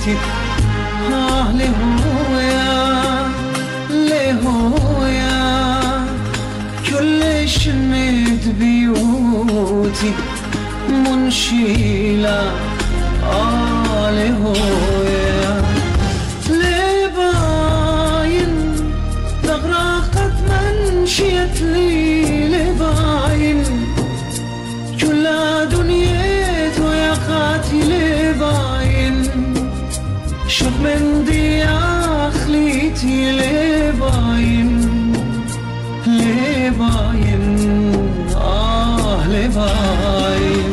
بيوتي لهويا لهويا كلش مد بيوتي منشيلة لهويا لباين دغرقت منشيت لي لباين كل دنيت ويا خاتي لباين شوف من دي أخليتي لباين لباين لباين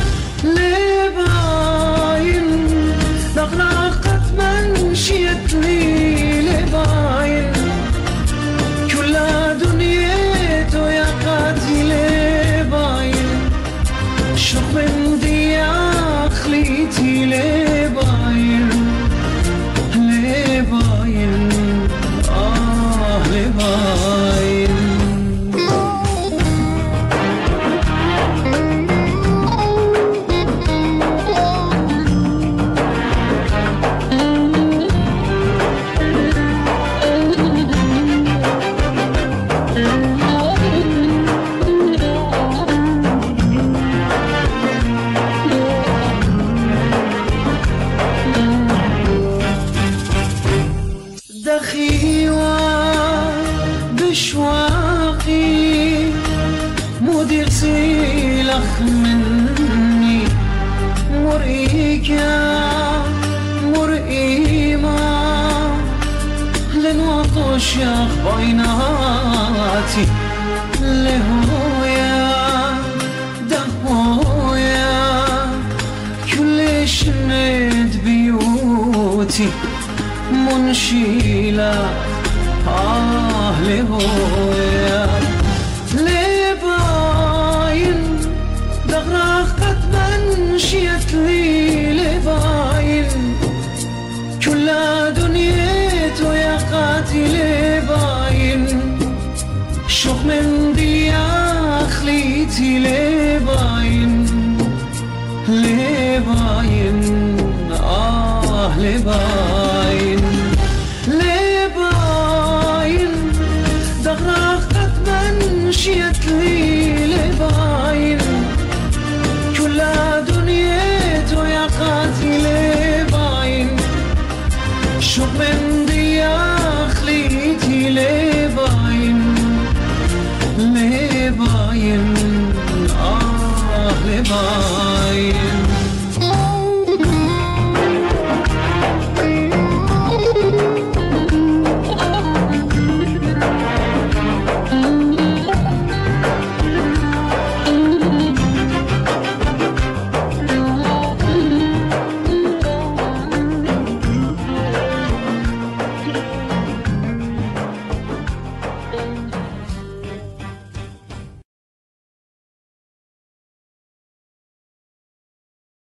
لباين دغرقت منشيت لي لباين كل دنيت ويا خاتي لباين شوف من دي أخليتي لباين لباين لباين دخيوة بشواقي مدير سيلخ مني مرئيكا مرئيما لنوطش يا بيناتي لهويا دهويا كلش ند بيوتي منشيلة لهويا لباين دغرقت منشيت لي لباين كل دنيت ويا خاتي لباين شوف من دي أخليتي لباين لباين لباين لباين دغرقت منشيت لي